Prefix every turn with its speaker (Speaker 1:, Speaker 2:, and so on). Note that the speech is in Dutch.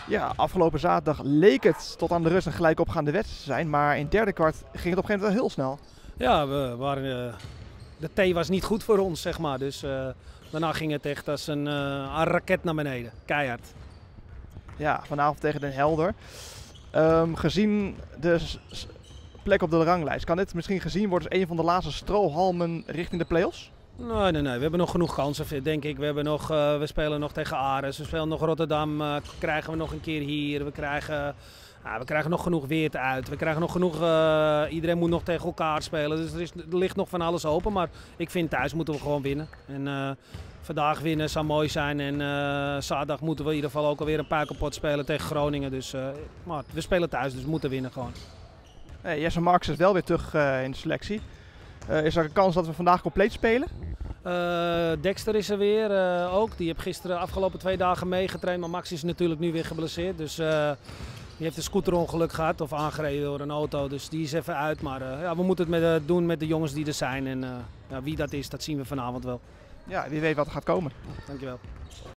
Speaker 1: Ja, afgelopen zaterdag leek het tot aan de rust een gelijk opgaande wedstrijd te zijn. Maar in het derde kwart ging het op een gegeven moment wel heel snel.
Speaker 2: Ja, we waren, de thee was niet goed voor ons, zeg maar. Dus daarna ging het echt als een raket naar beneden. Keihard.
Speaker 1: Ja, vanavond tegen Den Helder. Gezien de plek op de ranglijst, kan dit misschien gezien worden als een van de laatste strohalmen richting de play-offs?
Speaker 2: Nee. We hebben nog genoeg kansen, denk ik. We spelen nog tegen Ares, we spelen nog Rotterdam. Krijgen we nog een keer hier. We krijgen nog genoeg Weert uit. We krijgen nog genoeg. Iedereen moet nog tegen elkaar spelen. Dus er ligt nog van alles open. Maar ik vind thuis moeten we gewoon winnen. En vandaag winnen zou mooi zijn. En zaterdag moeten we in ieder geval ook alweer een puikenpot spelen tegen Groningen. Dus maar we spelen thuis, dus we moeten winnen gewoon.
Speaker 1: Jesse Marks is wel weer terug in de selectie. Is er een kans dat we vandaag compleet spelen?
Speaker 2: Dexter is er weer ook. Die heeft gisteren afgelopen 2 dagen meegetraind. Maar Max is natuurlijk nu weer geblesseerd. Dus die heeft een scooterongeluk gehad of aangereden door een auto. Dus die is even uit. Maar ja, we moeten het doen met de jongens die er zijn. En wie dat is, dat zien we vanavond wel.
Speaker 1: Ja, wie weet wat er gaat komen.
Speaker 2: Dankjewel.